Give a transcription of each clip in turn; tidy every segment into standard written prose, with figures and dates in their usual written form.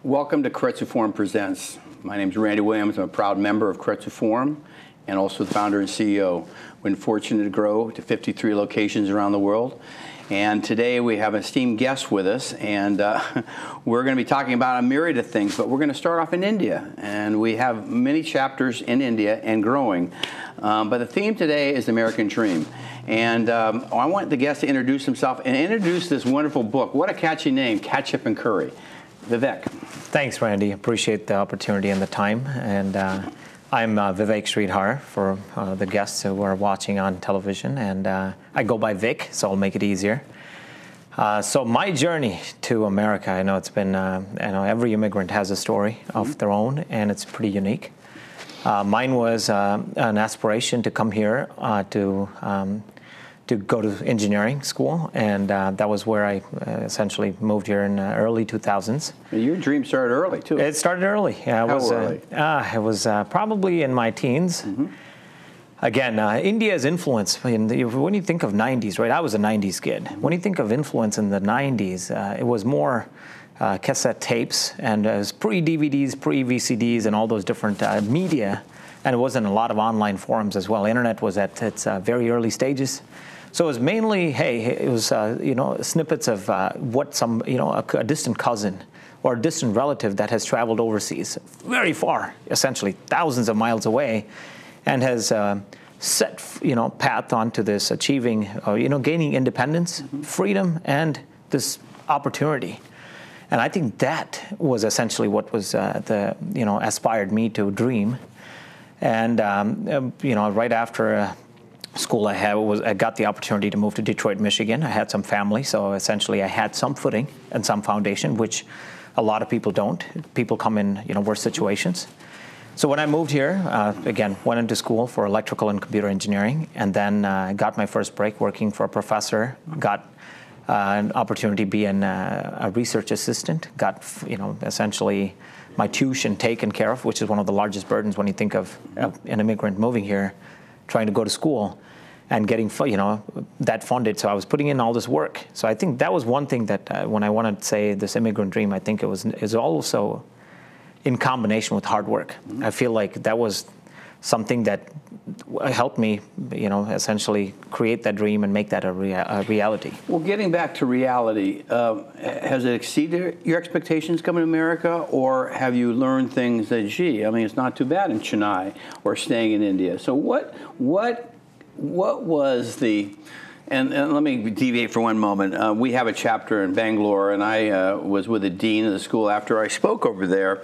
Welcome to Keiretsu Forum Presents. My name is Randy Williams. I'm a proud member of Keiretsu Forum and also the founder and CEO. We've been fortunate to grow to 53 locations around the world. And today we have an esteemed guest with us, and we're going to be talking about a myriad of things, but we're going to start off in India. And we have many chapters in India and growing. But the theme today is the American Dream. And I want the guest to introduce himself and introduce this wonderful book. What a catchy name, Ketchup and Curry. Vivek. Thanks, Randy. Appreciate the opportunity and the time. And I'm Vivek Sridhar for the guests who are watching on television. And I go by Vic, so I'll make it easier. So my journey to America, I know it's been, every immigrant has a story of their own, and it's pretty unique. Mine was an aspiration to come here to go to engineering school, and that was where I essentially moved here in early 2000s. Your dream started early, too. It started early. Yeah, How early? It was probably in my teens. Mm-hmm. Again, India's influence, when you think of 90s, right? I was a 90s kid. When you think of influence in the 90s, it was more cassette tapes, and it was pre-DVDs, pre-VCDs, and all those different media, and it wasn't a lot of online forums as well. Internet was at its very early stages. So it was mainly, it was, snippets of what some, a distant cousin or a distant relative that has traveled overseas, very far, essentially thousands of miles away, and has set, path onto this achieving, gaining independence, freedom, and this opportunity. And I think that was essentially what was aspired me to dream. And, right after school I got the opportunity to move to Detroit, Michigan. I had some family, so essentially I had some footing and some foundation, which a lot of people don't. People come in, worse situations. So when I moved here, again, went into school for electrical and computer engineering, and then got my first break working for a professor, got an opportunity to be a research assistant, got, essentially my tuition taken care of, which is one of the largest burdens when you think of an immigrant moving here, trying to go to school and getting, that funded. So I was putting in all this work. So I think that was one thing that when I want to say this immigrant dream, I think it was also in combination with hard work. Mm-hmm. I feel like that was something that helped me, essentially create that dream and make that a reality. Well, getting back to reality, has it exceeded your expectations coming to America, or have you learned things that, it's not too bad in Chennai or staying in India? So what was the... And let me deviate for one moment. We have a chapter in Bangalore, and I was with the dean of the school after I spoke over there,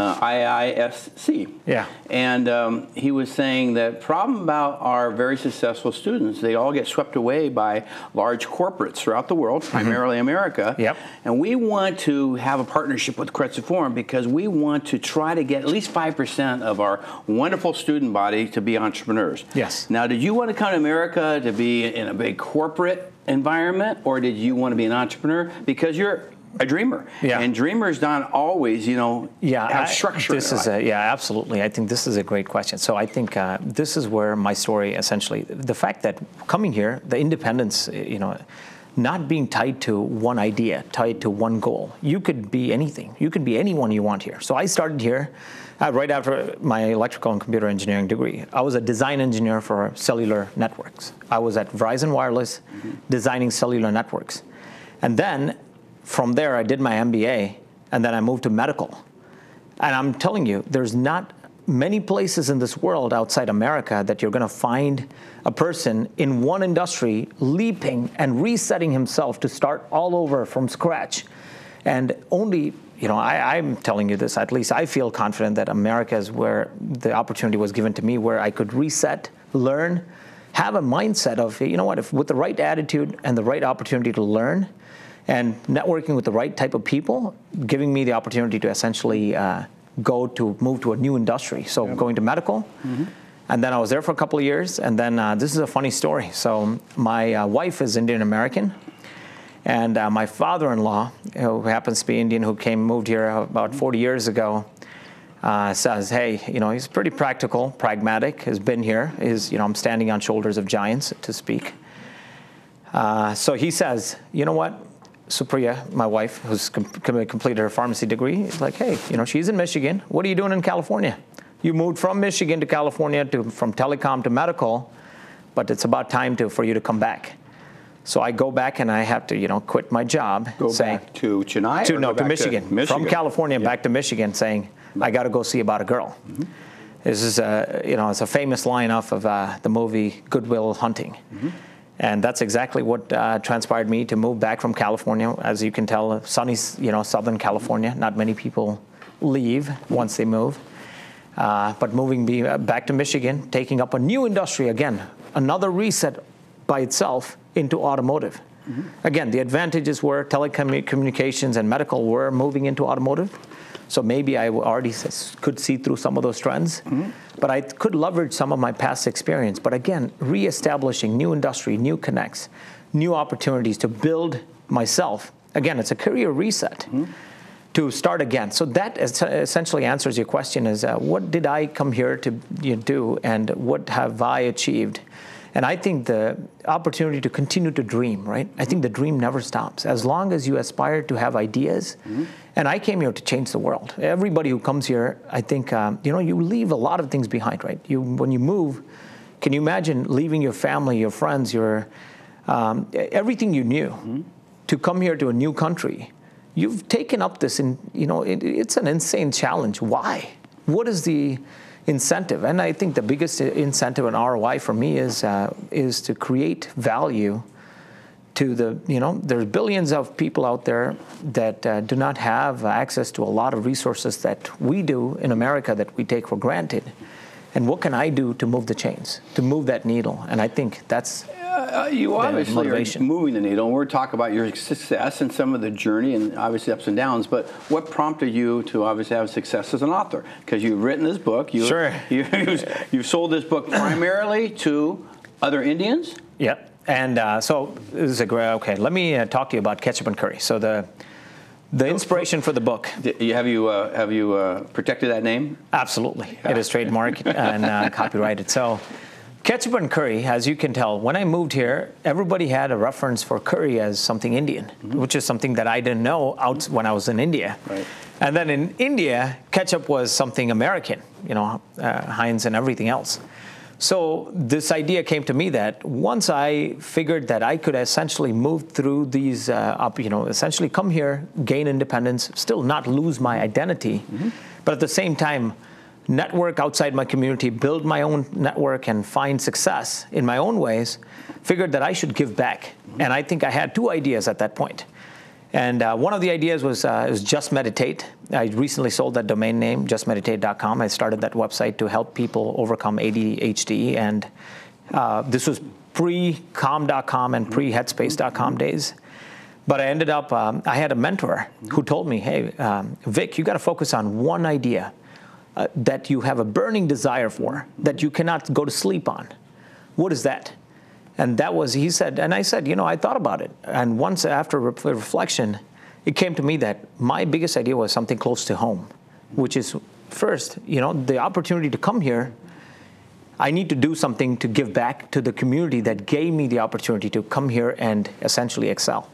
IISC. Yeah. And he was saying that problem about our very successful students, they all get swept away by large corporates throughout the world, primarily America. Yep. And we want to have a partnership with Keiretsu Forum because we want to try to get at least 5% of our wonderful student body to be entrepreneurs. Yes. Now, did you want to come to America to be in a big corporate environment, or did you want to be an entrepreneur because you're a dreamer? Yeah. And dreamers don't always, have structure. Absolutely. I think this is a great question. So I think this is where my story essentially, the fact that coming here, the independence, not being tied to one idea, tied to one goal. You could be anything. You could be anyone you want here. So I started here right after my electrical and computer engineering degree. I was a design engineer for cellular networks. I was at Verizon Wireless designing cellular networks. And then from there, I did my MBA, and then I moved to medical. And I'm telling you, there's not many places in this world outside America that you're going to find a person in one industry leaping and resetting himself to start all over from scratch. And only, I'm telling you this, at least I feel confident that America is where the opportunity was given to me, where I could reset, learn, have a mindset of, if with the right attitude and the right opportunity to learn and networking with the right type of people, giving me the opportunity to essentially move to a new industry. So going to medical, and then I was there for a couple of years, and then this is a funny story. So my wife is Indian American, and my father-in-law, who happens to be Indian, who moved here about 40 years ago, says, hey, he's pretty practical, pragmatic, has been here, I'm standing on shoulders of giants, to speak. So he says, you know what? Supriya, my wife, who's completed her pharmacy degree, is like, hey, she's in Michigan. What are you doing in California? You moved from Michigan to California, from telecom to medical, but it's about time for you to come back. So I go back and I have to, quit my job. Go back to Chennai? To Michigan. From California back to Michigan, saying, I got to go see about a girl. Mm-hmm. This is it's a famous line off of the movie Good Will Hunting. Mm-hmm. And that's exactly what transpired me to move back from California. As you can tell, sunny, Southern California. Not many people leave once they move. But moving back to Michigan, taking up a new industry again, another reset by itself into automotive. Mm-hmm. Again, the advantages were telecommunications and medical were moving into automotive. So maybe I already could see through some of those trends, mm-hmm. but I could leverage some of my past experience. But again, reestablishing new industry, new connects, new opportunities to build myself. Again, it's a career reset. Mm-hmm. To start again. So that essentially answers your question is, what did I come here to do and what have I achieved? And I think the opportunity to continue to dream, right? I think the dream never stops. As long as you aspire to have ideas, mm-hmm. and I came here to change the world. Everybody who comes here, I think, you leave a lot of things behind, right? When you move, can you imagine leaving your family, your friends, your everything you knew, mm-hmm. to come here to a new country? You've taken up this, it's an insane challenge. Why? What is the incentive? And I think the biggest incentive and ROI for me is to create value to there's billions of people out there that do not have access to a lot of resources that we do in America that we take for granted. And what can I do to move the chains, to move that needle? And I think that's you obviously are moving the needle, and we're talking about your success and some of the journey and obviously ups and downs, but what prompted you to obviously have success as an author? Because you've written this book. Sure. You've sold this book primarily to other Indians? Yeah. And so this is okay, let me talk to you about Ketchup and Curry. So the inspiration for the book. Have you protected that name? Absolutely. Yeah. It is trademarked and copyrighted. So Ketchup and Curry, as you can tell, when I moved here, everybody had a reference for curry as something Indian, mm-hmm. which is something that I didn't know when I was in India. Right. And then in India, ketchup was something American, Heinz and everything else. So this idea came to me that once I figured that I could essentially move through these, essentially come here, gain independence, still not lose my identity, mm-hmm. but at the same time, network outside my community, build my own network and find success in my own ways, figured that I should give back. Mm-hmm. And I think I had two ideas at that point. And one of the ideas was Just Meditate. I recently sold that domain name, justmeditate.com. I started that website to help people overcome ADHD. And this was pre-calm.com and pre-headspace.com days. But I ended up, I had a mentor who told me, hey, Vic, you got to focus on one idea that you have a burning desire for, that you cannot go to sleep on. What is that? And that was, he said, and I said, I thought about it. And once after reflection, it came to me that my biggest idea was something close to home, which is first, the opportunity to come here, I need to do something to give back to the community that gave me the opportunity to come here and essentially excel.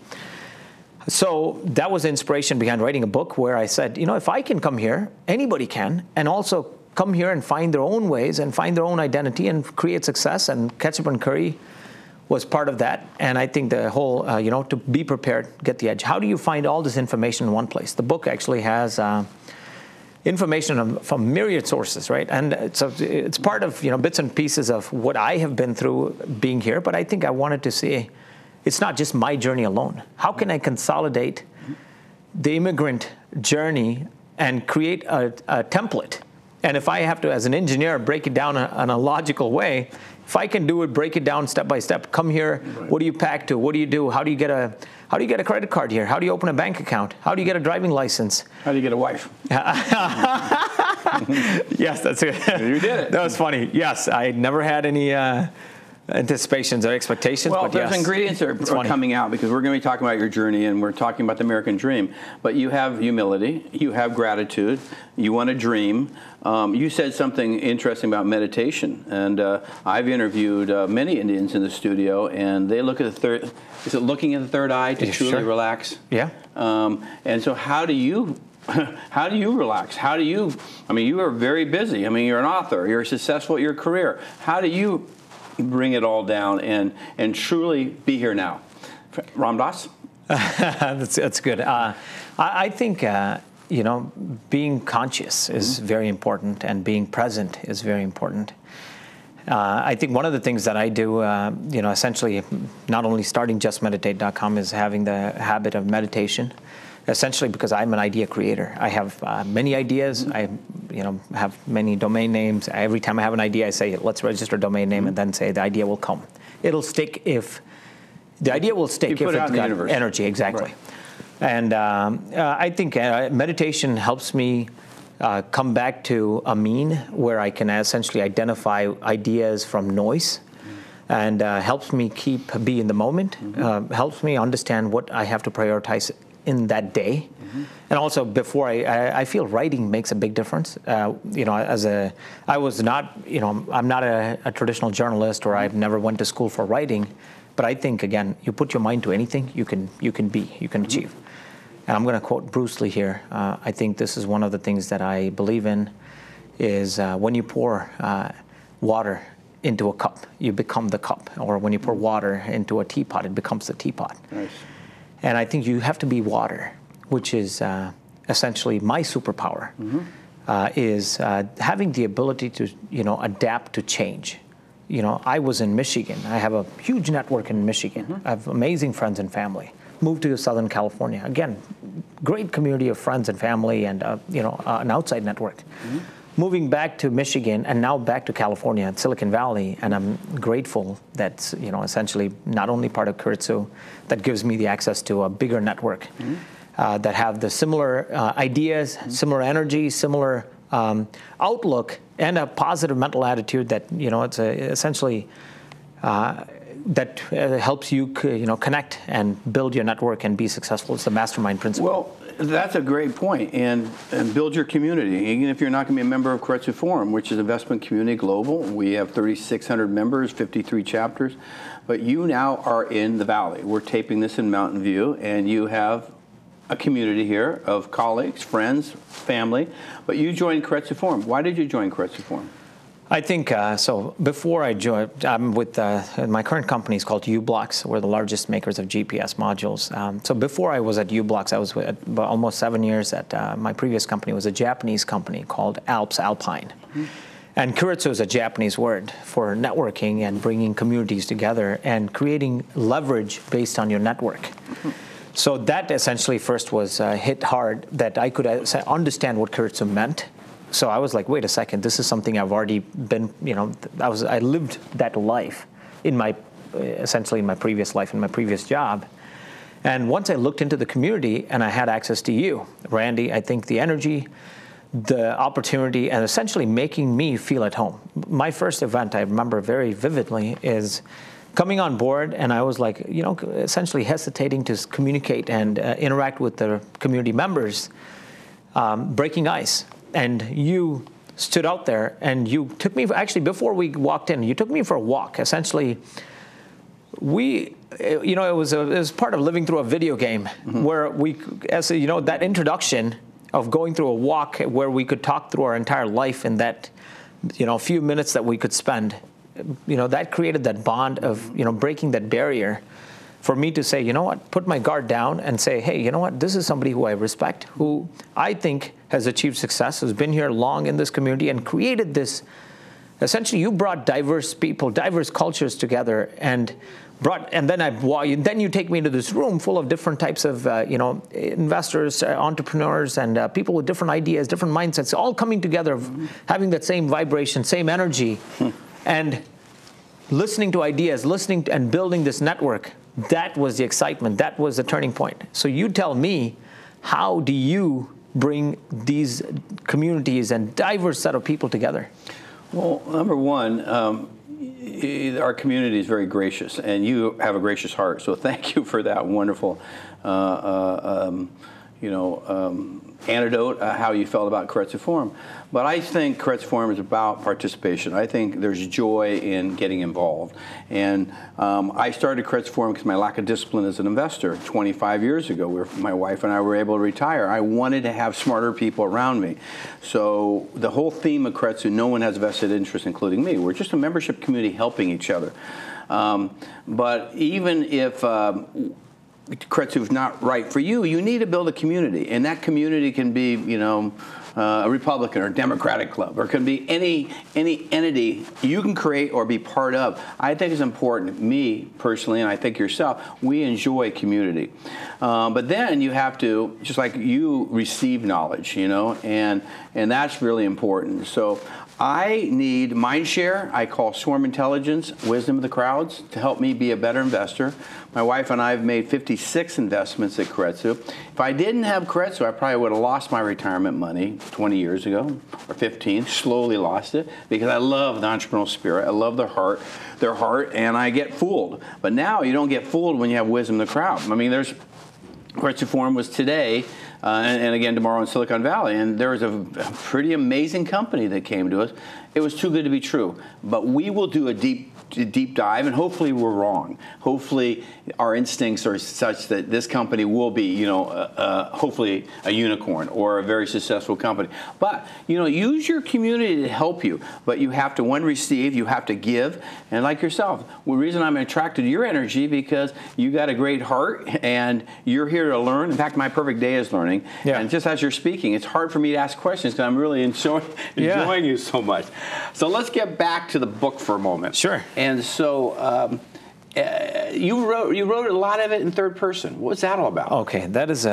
So that was the inspiration behind writing a book where I said, if I can come here, anybody can, and also come here and find their own ways and find their own identity and create success. And Ketchup and Curry was part of that. And I think the whole, to be prepared, get the edge. How do you find all this information in one place? The book actually has information from myriad sources, right? And so it's part of, bits and pieces of what I have been through being here. But I think I wanted to see, it's not just my journey alone. How can I consolidate the immigrant journey and create a template? And if I have to, as an engineer, break it down in a logical way, if I can do it, break it down step by step. Come here. Right. What do you pack to? What do you do? How do you get a credit card here? How do you open a bank account? How do you get a driving license? How do you get a wife? Yes, that's it. You did it. That was funny. Yes, I never had any anticipations or expectations. Well, but there's yes, ingredients that are funny. coming out because we're going to be talking about your journey and we're talking about the American dream. But you have humility, you have gratitude, you want to dream. You said something interesting about meditation, and I've interviewed many Indians in the studio, and they look at the third. Is it looking at the third eye to truly relax? Yeah. And so, how do you? How do you relax? How do you? I mean, you are very busy. I mean, you're an author. You're successful at your career. How do you bring it all down and truly be here now? Ram Dass? That's good. I think being conscious is very important, and being present is very important. I think one of the things that I do, essentially, not only starting JustMeditate.com, is having the habit of meditation. Essentially, because I'm an idea creator. I have many ideas. I, have many domain names. Every time I have an idea, I say, let's register a domain name, and then say the idea will come. It'll stick if the idea will stick if it's got energy. Exactly. Right. And I think meditation helps me come back to a mean where I can essentially identify ideas from noise, and helps me be in the moment. Helps me understand what I have to prioritize in that day. And also before I feel writing makes a big difference. I was not, I'm not a traditional journalist, or I've never went to school for writing, but I think, again, you put your mind to anything, you can achieve. And I'm going to quote Bruce Lee here. I think this is one of the things that I believe in, is when you pour water into a cup, you become the cup. Or when you pour water into a teapot, it becomes the teapot. Nice. And I think you have to be water, which is essentially my superpower, is having the ability to, adapt to change. I was in Michigan. I have a huge network in Michigan. I have amazing friends and family. Moved to Southern California. Again, great community of friends and family, and, an outside network. Moving back to Michigan, and now back to California, Silicon Valley, and I'm grateful that, essentially not only part of Keiretsu, that gives me the access to a bigger network, that have the similar ideas, similar energy, similar outlook, and a positive mental attitude that, it's essentially that helps you, connect and build your network and be successful. It's the mastermind principle. Well, that's a great point, and build your community. Even if you're not going to be a member of Keiretsu Forum, which is Investment Community Global, we have 3,600 members, 53 chapters, but you now are in the Valley. We're taping this in Mountain View, and you have a community here of colleagues, friends, family, but you joined Keiretsu Forum. Why did you join Keiretsu Forum? I think, so before I joined, I'm with, my current company is called u-blox. We're the largest makers of GPS modules. So before I was at u-blox, I was with almost 7 years at, my previous company was a Japanese company called Alps Alpine. And Keiretsu is a Japanese word for networking and bringing communities together and creating leverage based on your network. So that essentially first was hit hard, that I could understand what Keiretsu meant. So I was like, wait a second, this is something I've already been, I lived that life in my, essentially in my previous life, in my previous job. And once I looked into the community and I had access to you, Randy, I think the energy, the opportunity, and essentially making me feel at home. My first event, I remember very vividly, is coming on board, and I was like, essentially hesitating to communicate and interact with the community members, breaking ice. And you stood out there, and you took me, actually, before we walked in, you took me for a walk. Essentially, it was part of living through a video game, where we, that introduction of going through a walk where we could talk through our entire life in that, few minutes that we could spend, that created that bond of, breaking that barrier for me to say, put my guard down and say, hey, this is somebody who I respect, who I think has achieved success, who's been here long in this community and created this. Essentially, you brought diverse people, diverse cultures together, and then you take me into this room full of different types of, investors, entrepreneurs, and people with different ideas, different mindsets, all coming together, having that same vibration, same energy, and listening to ideas, listening and building this network. That was the excitement. That was the turning point. So you tell me, how do you bring these communities and diverse set of people together? Well, number one, our community is very gracious, and you have a gracious heart. So thank you for that wonderful, anecdote, how you felt about Keiretsu Forum. But I think Keiretsu Forum is about participation. I think there's joy in getting involved. And I started Keiretsu Forum because my lack of discipline as an investor 25 years ago, where my wife and I were able to retire. I wanted to have smarter people around me. So the whole theme of Keiretsu, no one has vested interest, including me. We're just a membership community helping each other. But even if Keiretsu is not right for you, you need to build a community. And that community can be, a Republican or Democratic club, or it can be any entity you can create or be part of. I think it's important, me personally, and I think yourself, we enjoy community. But then you have to, just like you, receive knowledge, and that's really important. So I need Mindshare, I call Swarm Intelligence, wisdom of the crowds, to help me be a better investor. My wife and I have made 56 investments at Keiretsu. If I didn't have Keiretsu, I probably would have lost my retirement money 20 years ago, or 15, slowly lost it, because I love the entrepreneurial spirit, I love their heart, and I get fooled. But now you don't get fooled when you have wisdom of the crowd. I mean, Keiretsu Forum was today, and again tomorrow in Silicon Valley, and there was a pretty amazing company that came to us. It was too good to be true, but we will do a deep dive, and hopefully we're wrong. Hopefully our instincts are such that this company will be, hopefully a unicorn or a very successful company. But, use your community to help you. But you have to, one, receive, you have to give. And like yourself, the reason I'm attracted to your energy, because you got a great heart and you're here to learn. In fact, my perfect day is learning. Yeah. And just as you're speaking, it's hard for me to ask questions because I'm really enjoying you so much. So let's get back to the book for a moment. Sure. And so you wrote a lot of it in third person. What's that all about? Okay, that is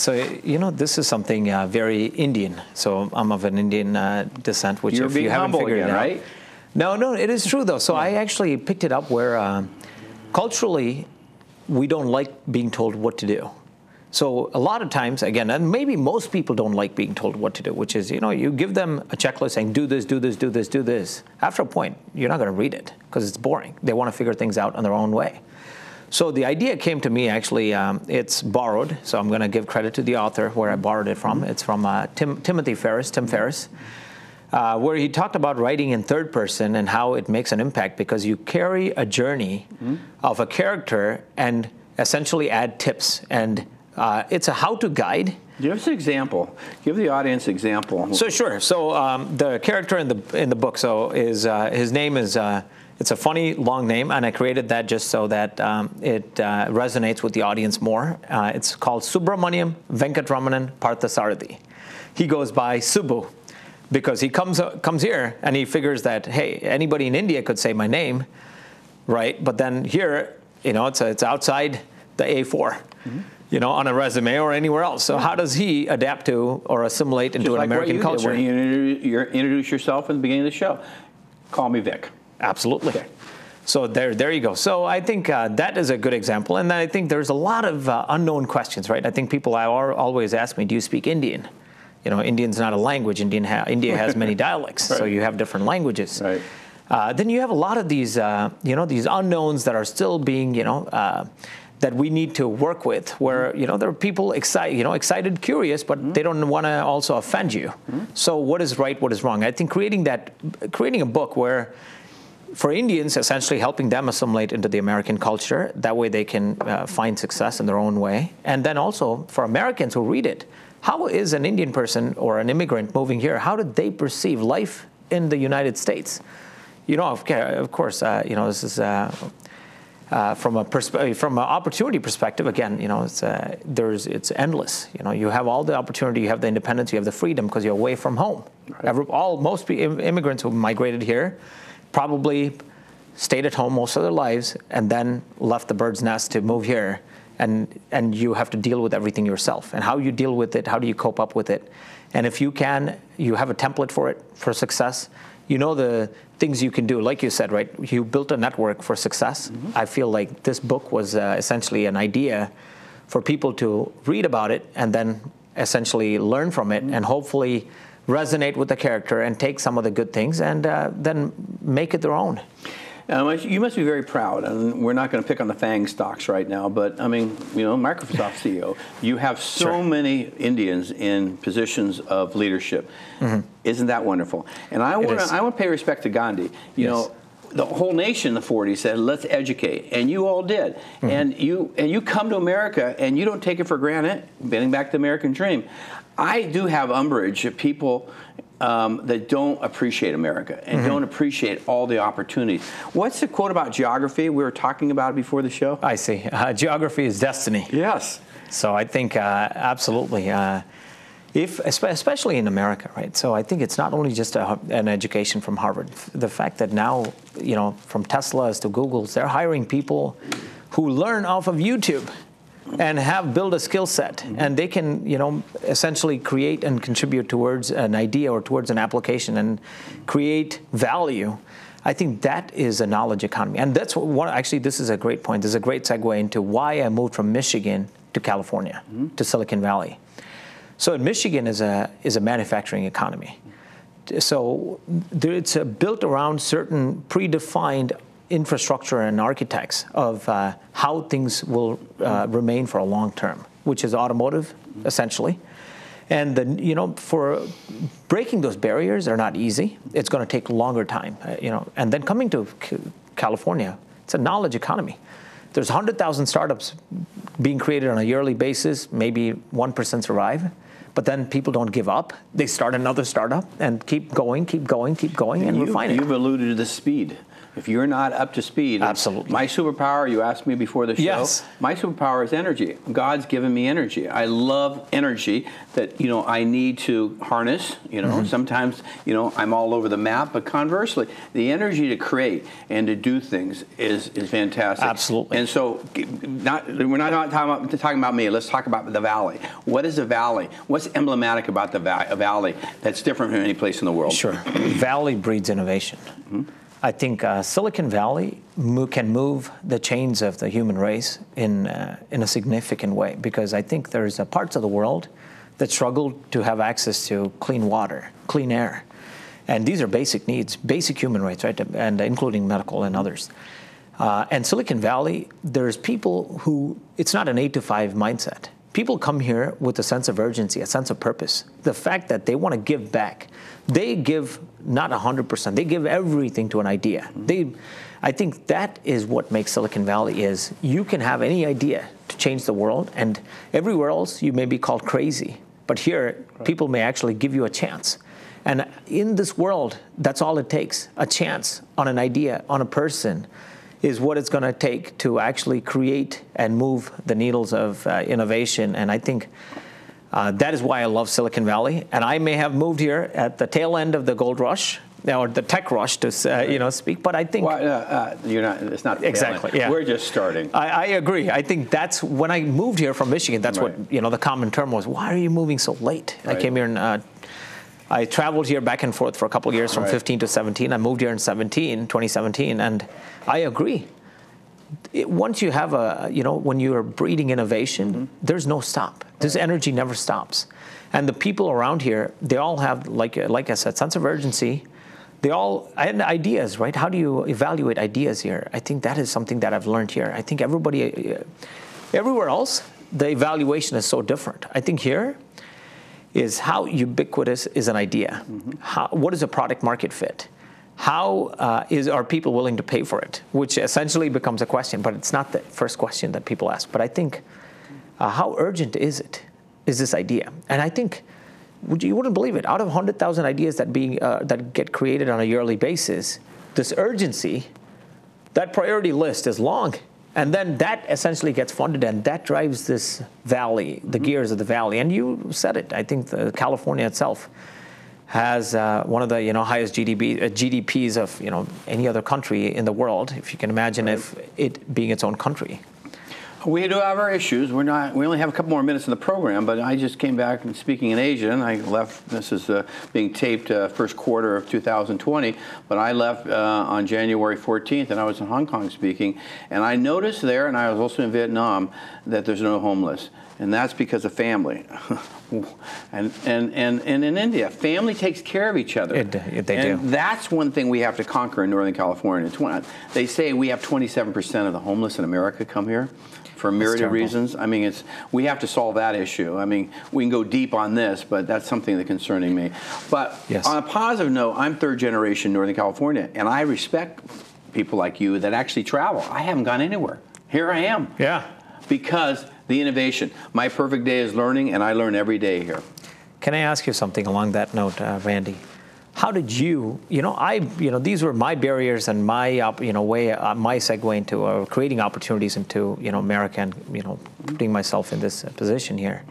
this is something very Indian. So I'm of an Indian descent, which You're if being you haven't humble figured again, it out, right? No, it is true though. So I actually picked it up where culturally we don't like being told what to do. So a lot of times, again, and maybe most people don't like being told what to do, which is, you give them a checklist saying, do this, do this, do this, do this. After a point, you're not going to read it because it's boring. They want to figure things out on their own way. So the idea came to me, actually, it's borrowed. So I'm going to give credit to the author where I borrowed it from. It's from Tim Ferriss, where he talked about writing in third person and how it makes an impact because you carry a journey of a character and essentially add tips. And it's a how-to guide. Give us an example. Give the audience an example. So sure. So the character in the book, is his name is it's a funny long name, and I created that just so that it resonates with the audience more. It's called Subramaniam Venkatramanan Parthasarathi. He goes by Subbu because he comes here and he figures that, hey, anybody in India could say my name, right? But then here, it's outside the A4. On a resume or anywhere else. So how does he adapt to or assimilate into an American culture? When you introduce yourself at the beginning of the show, call me Vic. Absolutely. Okay. So there you go. So I think that is a good example. And I think there's a lot of unknown questions, right? I think people always ask me, do you speak Indian? Indian's not a language. India has many dialects, right. So you have different languages. Right. Then you have a lot of these, these unknowns that are still being, that we need to work with, where there are people excited, curious, but they don't want to also offend you. So what is right, what is wrong? I think creating a book where, for Indians, essentially helping them assimilate into the American culture, that way they can find success in their own way, and then also for Americans who read it, how is an Indian person or an immigrant moving here? How did they perceive life in the United States? Of course, this is. From an opportunity perspective, again, it's endless. You have all the opportunity, you have the independence, you have the freedom because you're away from home. Right. Most immigrants who migrated here probably stayed at home most of their lives and then left the bird's nest to move here, and you have to deal with everything yourself. And how you deal with it, how do you cope up with it? And if you have a template for it for success. The things you can do, like you said, right? You built a network for success. I feel like this book was essentially an idea for people to read about it and then essentially learn from it and hopefully resonate with the character and take some of the good things and then make it their own. You must be very proud, and we're not going to pick on the FANG stocks right now, but I mean, Microsoft CEO, you have so many Indians in positions of leadership. Isn't that wonderful? And I want to pay respect to Gandhi. You know, the whole nation in the 40s said, let's educate, and you all did. And you come to America, and you don't take it for granted, getting back to the American dream. I do have umbrage at people that don't appreciate America and don't appreciate all the opportunities. What's the quote about geography? We were talking about it before the show. I see. Geography is destiny. Yes. So I think absolutely. Especially in America, right? So I think it's not only just an education from Harvard. The fact that now, from Teslas to Googles, they're hiring people who learn off of YouTube and have built a skill set, and they can, essentially create and contribute towards an idea or towards an application and create value. I think that is a knowledge economy, and that's actually, this is a great point. This is a great segue into why I moved from Michigan to California, to Silicon Valley. So Michigan is a manufacturing economy. So it's built around certain predefined infrastructure and architects of how things will remain for a long term, which is automotive, essentially. And for breaking those barriers are not easy. It's going to take longer time, And then coming to California, it's a knowledge economy. There's 100,000 startups being created on a yearly basis. Maybe 1% survive. But then people don't give up. They start another startup and keep going, and refine it. You've alluded to the speed. If you're not up to speed, absolutely. My superpower, you asked me before the show, yes. My superpower is energy. God's given me energy. I love energy that, I need to harness, Sometimes, I'm all over the map, but conversely, the energy to create and to do things is fantastic. Absolutely. And so we're not talking about me. Let's talk about the Valley. What is the Valley? What's emblematic about the Valley that's different from any place in the world? Sure. Valley breeds innovation. I think Silicon Valley can move the chains of the human race in a significant way, because I think there's parts of the world that struggle to have access to clean water, clean air. And these are basic needs, basic human rights, right? And including medical and others. And Silicon Valley, there's people who, it's not an 8-to-5 mindset. People come here with a sense of urgency, a sense of purpose. The fact that they want to give back. They give not 100%. They give everything to an idea. I think that is what makes Silicon Valley is. You can have any idea to change the world, and everywhere else you may be called crazy. But here, people may actually give you a chance. And in this world, that's all it takes. A chance on an idea, on a person, is what it's going to take to actually create and move the needles of innovation. And I think that is why I love Silicon Valley. And I may have moved here at the tail end of the gold rush, or the tech rush, to speak. But I think you're not. It's not exactly. Yeah. We're just starting. I agree. I think that's when I moved here from Michigan. That's what the common term was. Why are you moving so late? Right. I came here and I traveled here back and forth for a couple of years, from 15 to 17. I moved here in 2017, and I agree. Once you have when you are breeding innovation, there's no stop. This energy never stops. And the people around here, they all have, like I said, sense of urgency. They all had ideas, right? How do you evaluate ideas here? I think that is something that I've learned here. I think everywhere else, the evaluation is so different. I think here is how ubiquitous is an idea? What is a product market fit? How are people willing to pay for it? Which essentially becomes a question, but it's not the first question that people ask. But I think, how urgent is this idea? And I think, you wouldn't believe it, out of 100,000 ideas that get created on a yearly basis, this urgency, that priority list is long. And then that essentially gets funded, and that drives this valley, the gears of the valley. And you said it. I think California itself has one of the highest GDPs of any other country in the world, if you can imagine, if it being its own country. We do have our issues. We only have a couple more minutes in the program, but I just came back and speaking in Asia, and I left. This is being taped first quarter of 2020, but I left on January 14th, and I was in Hong Kong speaking, and I noticed there, and I was also in Vietnam, that there's no homeless. and that's because of family. and in India, family takes care of each other. They and do. That's one thing we have to conquer in Northern California. They say we have 27% of the homeless in America come here for a myriad of reasons. I mean, we have to solve that issue. I mean, we can go deep on this, but that's something that's concerning me. But on a positive note, I'm third generation Northern California, and I respect people like you that actually travel. I haven't gone anywhere. Here I am. Yeah. Because the innovation. My perfect day is learning, and I learn every day here. Can I ask you something along that note, Randy? How did you, these were my barriers and my, my segue into creating opportunities into, America and, putting myself in this position here.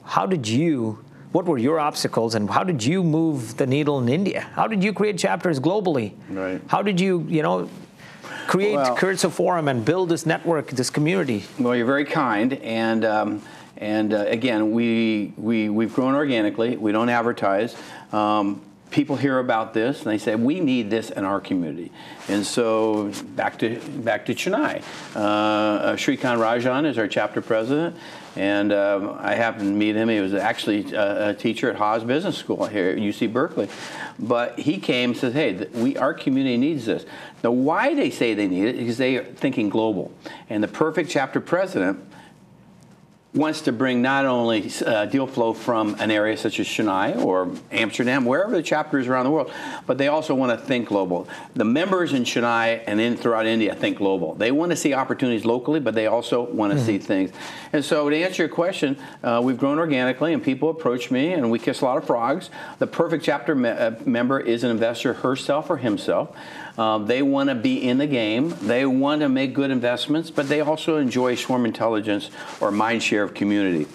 What were your obstacles and how did you move the needle in India? How did you create chapters globally? Right. How did you, create Keiretsu Forum and build this network, this community? Well, you're very kind, and again, we've grown organically. We don't advertise. People hear about this and they say we need this in our community, and so back to Chennai. Srikant Rajan is our chapter president, and I happened to meet him. He was actually a teacher at Haas Business School here at UC Berkeley, but he came and says, "Hey, our community needs this." Now, why they say they need it is because they are thinking global, and the perfect chapter president wants to bring not only deal flow from an area such as Chennai or Amsterdam, wherever the chapter is around the world, but they also want to think global. The members in Chennai and throughout India think global. They want to see opportunities locally, but they also want to see things. And so to answer your question, we've grown organically, and people approach me, and we kiss a lot of frogs. The perfect chapter member is an investor herself or himself. They want to be in the game. They want to make good investments, but they also enjoy swarm intelligence or mind share of community.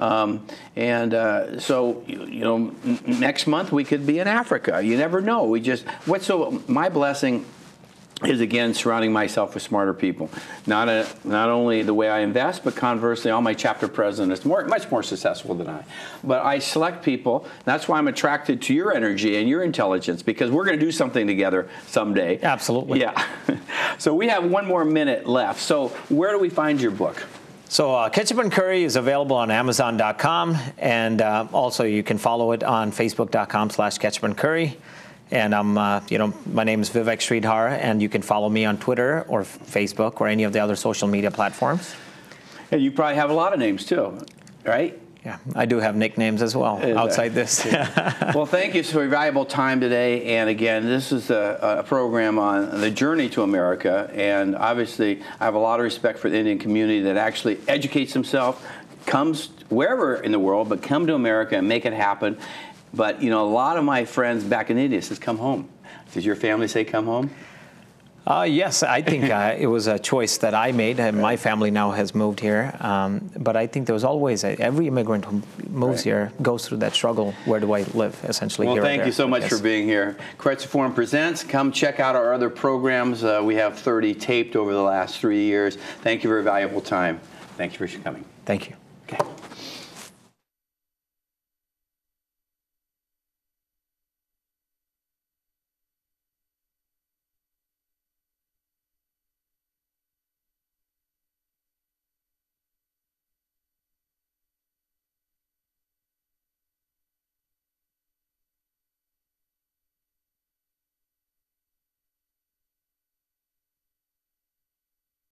So, next month we could be in Africa. You never know. My blessing is, again, surrounding myself with smarter people. Not only the way I invest, but conversely, all my chapter presidents are much more successful than I. But I select people. That's why I'm attracted to your energy and your intelligence, because we're going to do something together someday. Absolutely. Yeah. So we have one more minute left. So where do we find your book? So Ketchup and Curry is available on Amazon.com, and also you can follow it on Facebook.com/Ketchup and Curry. And my name is Vivek Sridhar, and you can follow me on Twitter or Facebook or any of the other social media platforms. And you probably have a lot of names too, right? Yeah, I do have nicknames as well outside this. Well, thank you for your valuable time today. And again, this is a program on the journey to America. And obviously, I have a lot of respect for the Indian community that actually educates themselves, comes wherever in the world, but come to America and make it happen. But, a lot of my friends back in India says, come home. Does your family say come home? Yes, I think it was a choice that I made. And my family now has moved here. But I think there was always, every immigrant who moves here goes through that struggle. Where do I live, essentially? Well, thank you so much for being here. Keiretsu Forum Presents. Come check out our other programs. We have 30 taped over the last 3 years. Thank you for your valuable time. Thank you for coming. Thank you.